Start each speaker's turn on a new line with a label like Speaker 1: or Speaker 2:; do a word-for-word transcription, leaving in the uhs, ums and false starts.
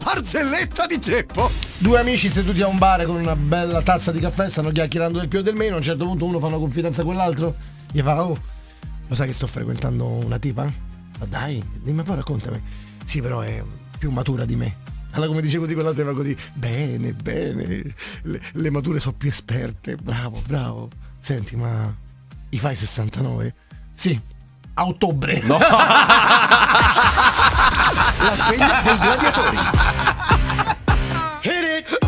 Speaker 1: barzelletta di ceppo.
Speaker 2: Due amici seduti a un bar con una bella tazza di caffè stanno chiacchierando del più e del meno. A un certo punto uno fa una confidenza a quell'altro, gli fa: oh, lo sai che sto frequentando una tipa? Ma dai, dimmi poi, raccontami. Sì, però è più matura di me. Allora, come dicevo di quell'altra, va così: bene, bene, le, le mature sono più esperte. Bravo, bravo. Senti, ma i fai sessantanove? Sì, a ottobre.
Speaker 1: No. La sveglia dei gladiatori.
Speaker 2: Hit it.